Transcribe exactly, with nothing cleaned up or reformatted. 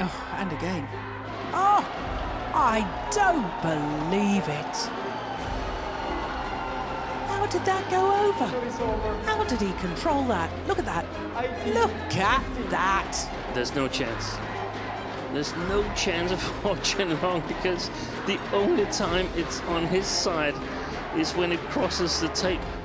Oh, and again. Oh, I don't believe it. How did that go over? How did he control that? Look at that. Look at that. There's no chance. There's no chance of Chen wrong, because the only time it's on his side is when it crosses the tape.